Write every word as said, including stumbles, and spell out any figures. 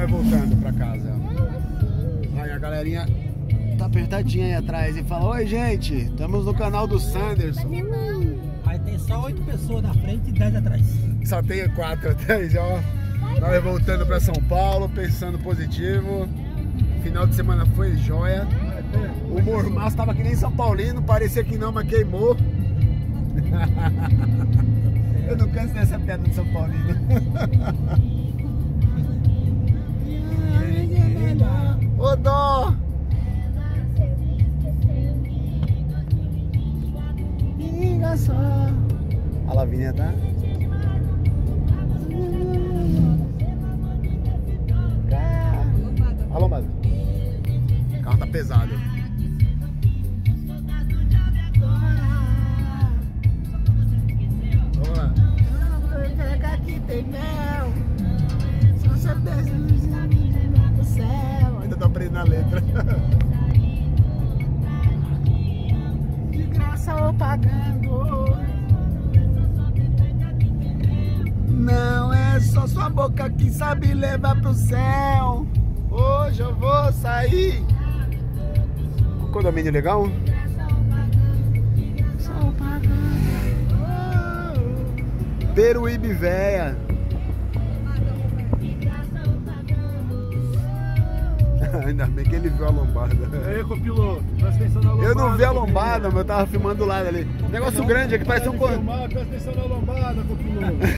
nós voltando pra casa. Aí a galerinha tá apertadinha aí atrás e fala: oi, gente, estamos no canal do Sanderson. Aí tem só oito pessoas na frente e dez atrás. Só tem quatro atrás, ó. Nós voltando pra São Paulo, pensando positivo. Final de semana foi joia. O mormaço tava que nem São Paulino, parecia que não, mas queimou. Eu não canso dessa piada de São Paulino. Ô dó! Liga só. A Lavínia tá? A lombada. O carro tá pesado. Vamos lá. Aqui tem mel. Se você pensa no céu. Ainda tô aprendendo a letra. De graça ou pagando. Não é só sua boca que sabe levar pro céu. Hoje eu vou sair. Um condomínio legal? Peruíbe véia. Ainda bem que ele viu a lombada. Aí, copiloto, presta atenção na lombada. Eu não vi a lombada, mas eu tava filmando do lado ali. Negócio grande aqui, parece um... Filmar, presta atenção na lombada, copiloto.